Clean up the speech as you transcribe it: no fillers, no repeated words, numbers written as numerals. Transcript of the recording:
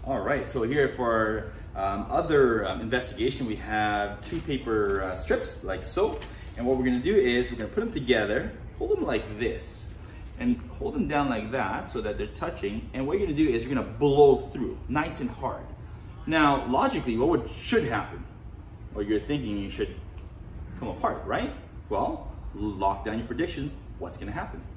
All right, so here for other investigation, we have two paper strips like so. And what we're gonna do is we're gonna put them together, hold them like this, and hold them down like that so that they're touching. And what you're gonna do is you're gonna blow through, nice and hard. Now, logically, what should happen? Or you're thinking you should come apart, right? Well, lock down your predictions. What's gonna happen?